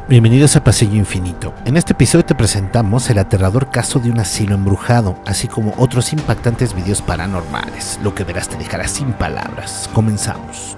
Bienvenidos a Pasillo Infinito. En este episodio te presentamos el aterrador caso de un asilo embrujado, así como otros impactantes videos paranormales. Lo que verás te dejará sin palabras. Comenzamos.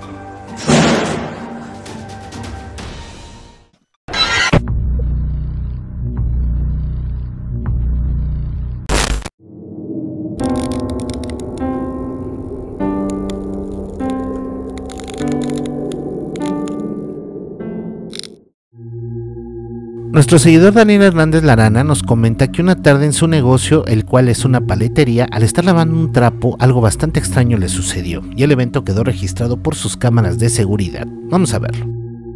Nuestro seguidor Daniel Hernández Larana nos comenta que una tarde en su negocio, el cual es una paletería, al estar lavando un trapo, algo bastante extraño le sucedió, y el evento quedó registrado por sus cámaras de seguridad. Vamos a verlo.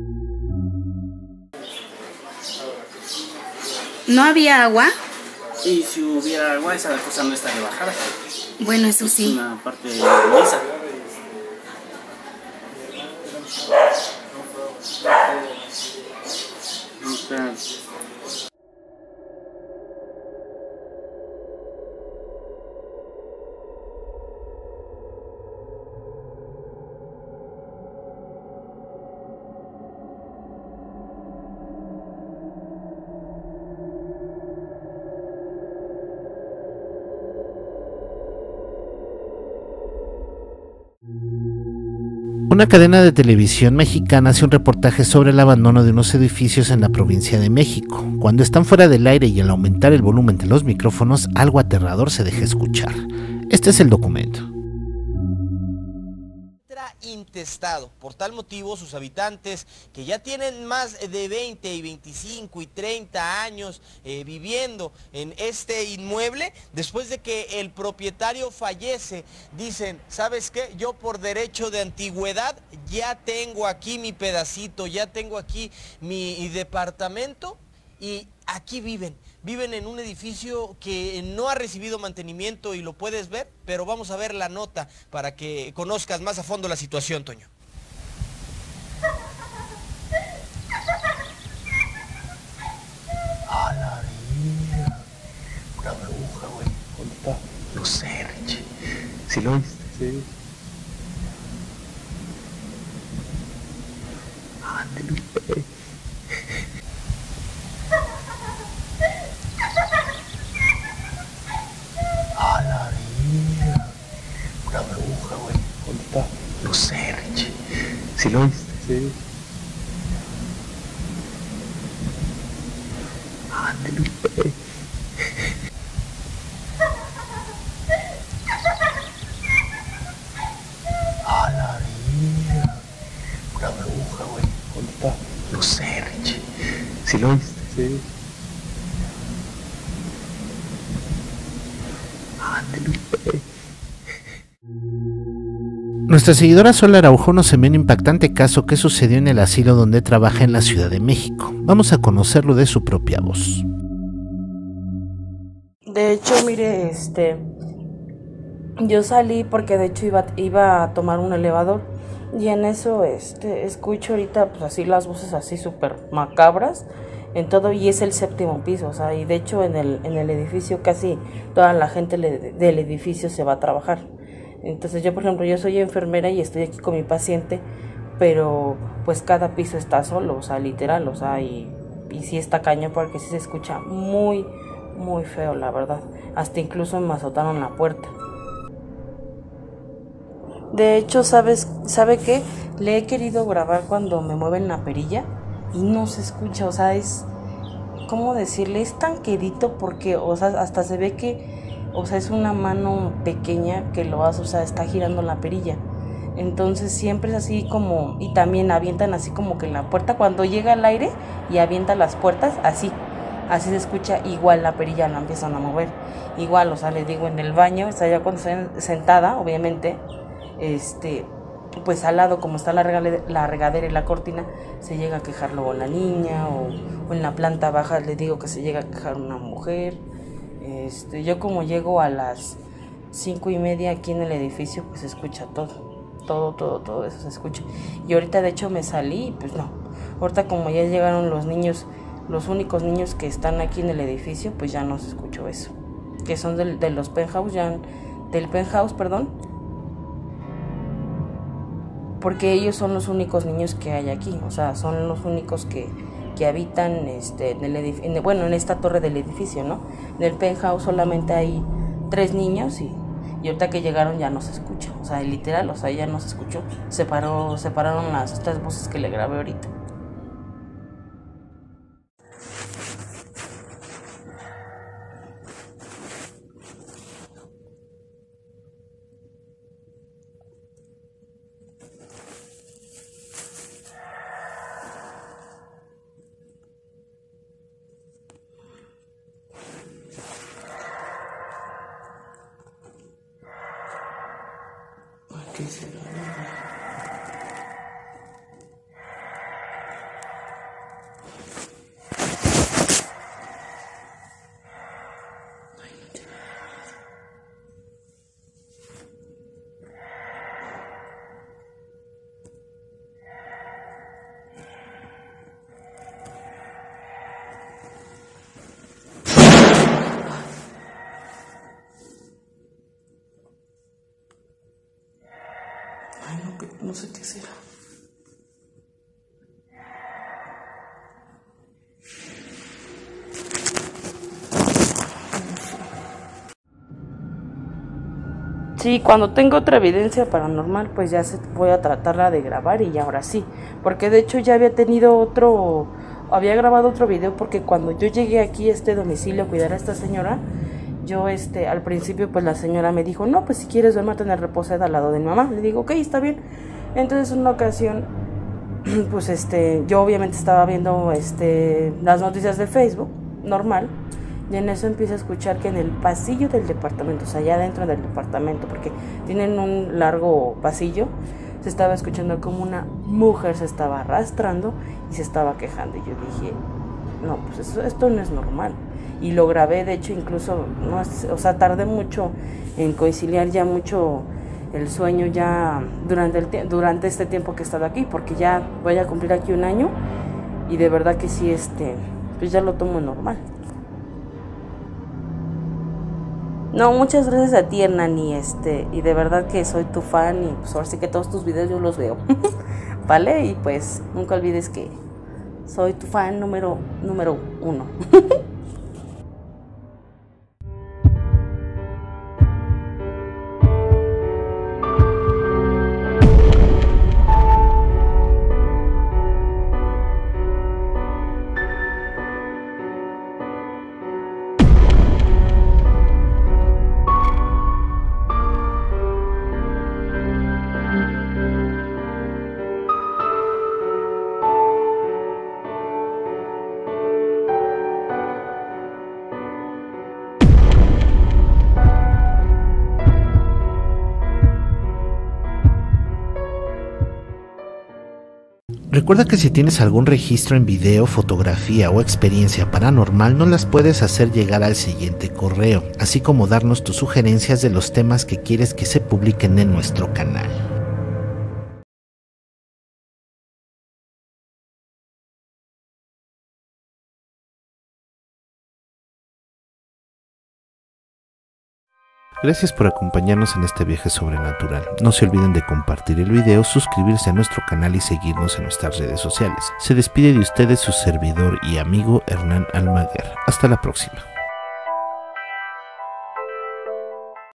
¿No había agua? Y si hubiera agua, esa cosa no está rebajada. Bueno, eso sí. Es una parte lisa. Una cadena de televisión mexicana hace un reportaje sobre el abandono de unos edificios en la provincia de México. Cuando están fuera del aire y al aumentar el volumen de los micrófonos, algo aterrador se deja escuchar. Este es el documento. Intestado. Por tal motivo, sus habitantes, que ya tienen más de 20 y 25 y 30 años viviendo en este inmueble, después de que el propietario fallece, dicen, ¿sabes qué? Yo por derecho de antigüedad ya tengo aquí mi pedacito, ya tengo aquí mi departamento y aquí viven. Viven en un edificio que no ha recibido mantenimiento y lo puedes ver, pero vamos a ver la nota para que conozcas más a fondo la situación, Toño. A la vida, una bruja, güey. ¿Dónde está? No sé, Richie. ¿Sí lo viste? Sí. Ándale, güey. A la vida, una bruja, güey. ¿Dónde está? No sé, Richie. ¿Sí lo viste? Sí. Ándale, güey. A la vida, una bruja, güey. ¿Dónde está? No sé, Richie. ¿Sí lo viste? Sí. Ándale, güey. Nuestra seguidora Sol Araujo nos envió un impactante caso que sucedió en el asilo donde trabaja en la Ciudad de México. Vamos a conocerlo de su propia voz. De hecho, mire, yo salí porque de hecho iba a tomar un elevador y en eso, escucho ahorita pues así las voces así súper macabras en todo y es el 7º piso, o sea, y de hecho en el edificio casi toda la gente del edificio se va a trabajar. Entonces yo, por ejemplo, yo soy enfermera y estoy aquí con mi paciente, pero pues cada piso está solo, o sea, literal, o sea, y sí está cañón porque sí se escucha muy, muy feo, la verdad. Hasta incluso me azotaron la puerta. De hecho, ¿sabe qué? Le he querido grabar cuando me mueven la perilla y no se escucha, o sea, es, ¿cómo decirle? Es tan quedito porque, o sea, hasta se ve que, o sea, es una mano pequeña que lo hace, o sea, está girando la perilla. Entonces siempre es así como, y también avientan así como que en la puerta, cuando llega el aire y avientan las puertas, así se escucha igual la perilla, la empiezan a mover. Igual, o sea, les digo, en el baño, o sea, ya cuando estoy sentada, obviamente, pues al lado, como está la regadera y la cortina, se llega a quejar luego la niña, o en la planta baja les digo que se llega a quejar una mujer. Yo como llego a las 5:30 aquí en el edificio, pues se escucha todo eso se escucha. Y ahorita de hecho me salí y pues no, ahorita como ya llegaron los niños, los únicos niños que están aquí en el edificio, pues ya no se escuchó eso, que son de los penthouse, del penthouse, perdón, porque ellos son los únicos niños que hay aquí, o sea, son los únicos que habitan en esta torre del edificio, ¿no? En el penthouse solamente hay 3 niños y ahorita que llegaron ya no se escucha, o sea, literal, o sea, ya no se escuchó. Separaron las 3 voces que le grabé ahorita. ¿Qué será? No sé qué será. Sí, cuando tengo otra evidencia paranormal, pues ya voy a tratarla de grabar y ya ahora sí. Porque de hecho ya había grabado otro video porque cuando yo llegué aquí a este domicilio a cuidar a esta señora, yo al principio pues la señora me dijo, no, pues si quieres duérmate en el reposado al lado de mi mamá. Le digo, ok, está bien. Entonces en una ocasión, pues yo obviamente estaba viendo las noticias de Facebook, normal, y en eso empiezo a escuchar que en el pasillo del departamento, o sea, allá dentro del departamento, porque tienen un largo pasillo, se estaba escuchando como una mujer se estaba arrastrando y se estaba quejando. Y yo dije, no, pues esto no es normal. Y lo grabé, de hecho, incluso, tardé mucho en conciliar ya mucho el sueño ya durante este tiempo que he estado aquí, porque ya voy a cumplir aquí 1 año y de verdad que sí, pues ya lo tomo normal. No, muchas gracias a ti, Hernani, y de verdad que soy tu fan y pues ahora sí que todos tus videos yo los veo, ¿vale? Y pues nunca olvides que soy tu fan número 1. Recuerda que si tienes algún registro en video, fotografía o experiencia paranormal, nos las puedes hacer llegar al siguiente correo, así como darnos tus sugerencias de los temas que quieres que se publiquen en nuestro canal. Gracias por acompañarnos en este viaje sobrenatural. No se olviden de compartir el video, suscribirse a nuestro canal y seguirnos en nuestras redes sociales. Se despide de ustedes su servidor y amigo Hernán Almaguer. Hasta la próxima.